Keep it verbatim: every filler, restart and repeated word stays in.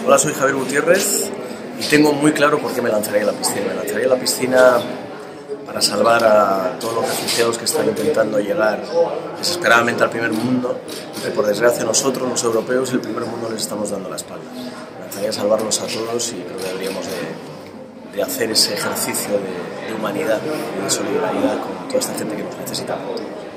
Hola, soy Javier Gutiérrez y tengo muy claro por qué me lanzaría a la piscina. Me lanzaría a la piscina para salvar a todos los refugiados que están intentando llegar desesperadamente al primer mundo y que, por desgracia, nosotros, los europeos, el primer mundo les estamos dando la espalda. Me lanzaría a salvarlos a todos y creo que deberíamos de, de hacer ese ejercicio de, de humanidad y de solidaridad con toda esta gente que nos necesita.